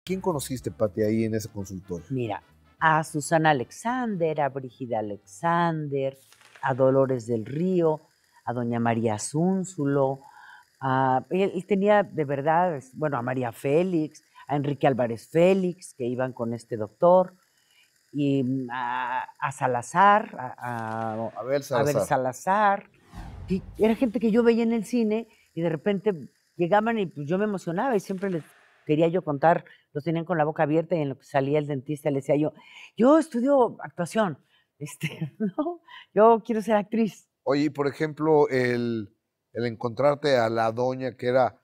¿Quién conociste, Pati, ahí en ese consultorio? Mira, a Susana Alexander, a Brígida Alexander, a Dolores del Río, a doña María Zúnzulo, él tenía de verdad, bueno, a María Félix, a Enrique Álvarez Félix, que iban con este doctor, y a Salazar, Abel a ver Salazar. Salazar. Y era gente que yo veía en el cine y de repente llegaban y pues yo me emocionaba y siempre les quería yo contar, los tenían con la boca abierta y en lo que salía el dentista le decía yo estudio actuación, ¿no? Yo quiero ser actriz. Oye, y por ejemplo, el encontrarte a la doña que era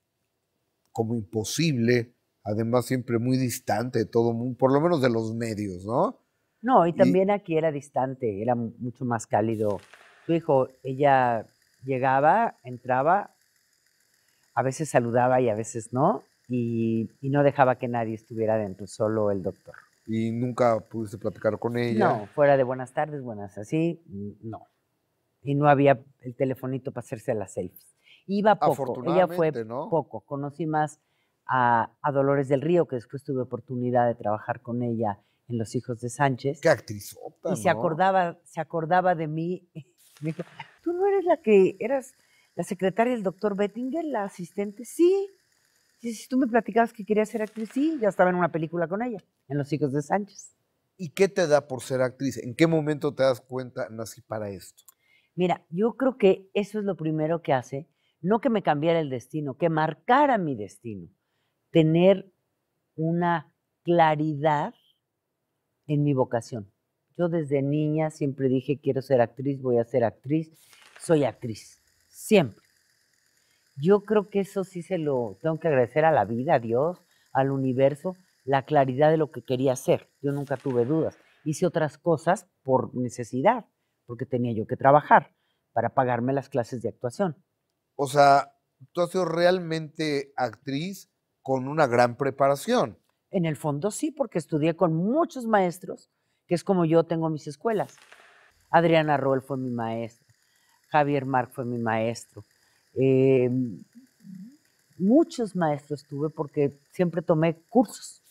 como imposible, además siempre muy distante de todo mundo, por lo menos de los medios, ¿no? No, y Y también aquí era distante, era mucho más cálido. Tu hijo, ella llegaba, entraba, a veces saludaba y a veces no, y no dejaba que nadie estuviera dentro, solo el doctor. y nunca pudiste platicar con No, ella. fuera de buenas tardes, buenas así, no. Y no había el telefonito para hacerse las selfies. Iba poco, ella fue Afortunadamente, ¿no? poco. Conocí más a Dolores del Río, que después tuve oportunidad de trabajar con ella en Los Hijos de Sánchez, Qué actrizota, y ¿no? se acordaba de mí. Me dijo, ¿tú no eres la que eras la secretaria del doctor Bettinger, la asistente? Sí. Dice, si tú me platicabas que querías ser actriz, sí, ya estaba en una película con ella, en Los Hijos de Sánchez. ¿Y qué te da por ser actriz? ¿En qué momento te das cuenta, nací para esto? Mira, yo creo que eso es lo primero que hace, no que me cambiara el destino, que marcara mi destino, tener una claridad en mi vocación. Yo desde niña siempre dije, quiero ser actriz, voy a ser actriz, soy actriz, siempre. Yo creo que eso sí se lo tengo que agradecer a la vida, a Dios, al universo, la claridad de lo que quería hacer. Yo nunca tuve dudas. Hice otras cosas por necesidad, porque tenía yo que trabajar para pagarme las clases de actuación. O sea, tú has sido realmente actriz con una gran preparación. En el fondo sí, porque estudié con muchos maestros, que es como yo tengo mis escuelas. Adriana Roel fue mi maestra, Javier Marc fue mi maestro. Eh, Muchos maestros tuve porque siempre tomé cursos.